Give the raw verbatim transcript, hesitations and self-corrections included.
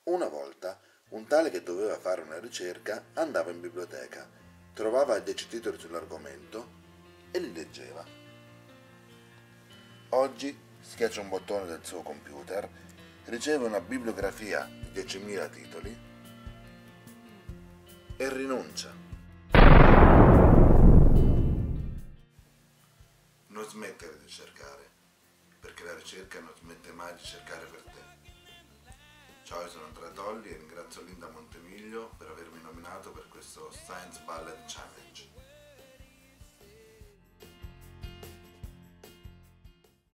Una volta un tale che doveva fare una ricerca andava in biblioteca, trovava dieci titoli sull'argomento e li leggeva. Oggi schiaccia un bottone del suo computer, riceve una bibliografia di diecimila titoli e rinuncia. Non smettere di cercare, perché la ricerca non smette mai di cercare per te. Ciao, io sono Andrea Tolli e ringrazio Linda Montemiglio per avermi nominato per questo Science Ballet Challenge.